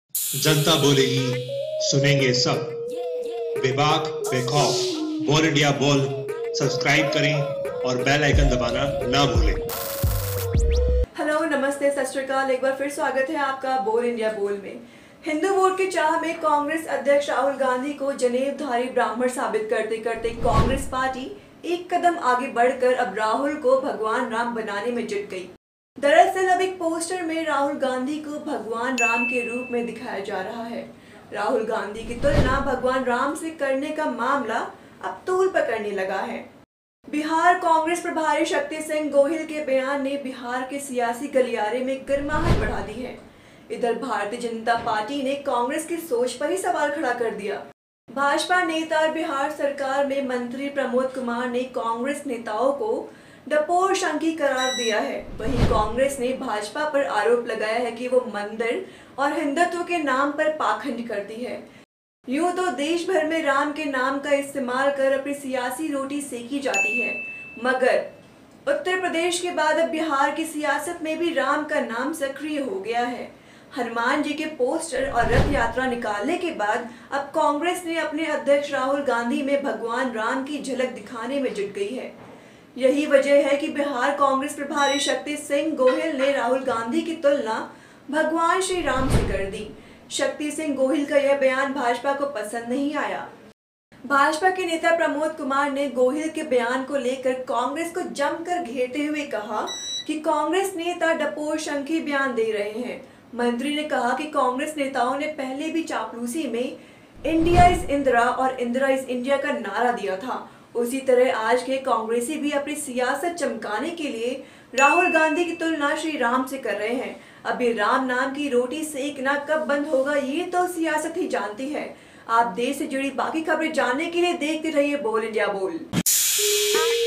जनता बोलेगी, सुनेंगे सब। बेबाक बेखौफ बोल इंडिया बोल सब्सक्राइब करें और बेल आइकन दबाना ना भूलें। हेलो, नमस्ते, सत श्री अकाल। एक बार फिर स्वागत है आपका बोल इंडिया बोल में। हिंदू वोट की चाह में कांग्रेस अध्यक्ष राहुल गांधी को जनेऊधारी ब्राह्मण साबित करते करते कांग्रेस पार्टी एक कदम आगे बढ़कर अब राहुल को भगवान राम बनाने में जुट गई। दरअसल अब एक पोस्टर में राहुल गांधी को भगवान राम के रूप में दिखाया जा रहा है। राहुल गांधी की तुलना भगवान राम से करने का मामला अब तूल पकड़ने लगा है। बिहार कांग्रेस प्रभारी शक्ति सिंह गोहिल के बयान ने बिहार के सियासी गलियारे में गर्माहट बढ़ा दी है। इधर भारतीय जनता पार्टी ने कांग्रेस की सोच पर ही सवाल खड़ा कर दिया। भाजपा नेता और बिहार सरकार में मंत्री प्रमोद कुमार ने कांग्रेस नेताओं को डपोर शंकी करार दिया है। वहीं कांग्रेस ने भाजपा पर आरोप लगाया है कि वो मंदिर और हिंदुत्व के नाम पर पाखंड करती है। यूं तो देश भर में राम के नाम का इस्तेमाल कर अपनी सियासी रोटी सेकी जाती है, मगर उत्तर प्रदेश के बाद अब बिहार की सियासत में भी राम का नाम सक्रिय हो गया है। हनुमान जी के पोस्टर और रथ यात्रा निकालने के बाद अब कांग्रेस ने अपने अध्यक्ष राहुल गांधी में भगवान राम की झलक दिखाने में जुट गई है। यही वजह है कि बिहार कांग्रेस प्रभारी शक्ति सिंह गोहिल ने राहुल गांधी की तुलना भगवान श्री राम से कर दी। शक्ति सिंह गोहिल का यह बयान भाजपा को पसंद नहीं आया। भाजपा के नेता प्रमोद कुमार ने गोहिल के बयान को लेकर कांग्रेस को जमकर घेरते हुए कहा कि कांग्रेस नेता डपोर शंकी बयान दे रहे हैं। मंत्री ने कहा कि कांग्रेस नेताओं ने पहले भी चापलूसी में इंडिया इज इंदिरा और इंदिरा इज इंडिया का नारा दिया था। उसी तरह आज के कांग्रेसी भी अपनी सियासत चमकाने के लिए राहुल गांधी की तुलना श्री राम से कर रहे हैं। अब ये राम नाम की रोटी सेकना कब बंद होगा, ये तो सियासत ही जानती है। आप देश से जुड़ी बाकी खबरें जानने के लिए देखते रहिए बोल इंडिया बोल।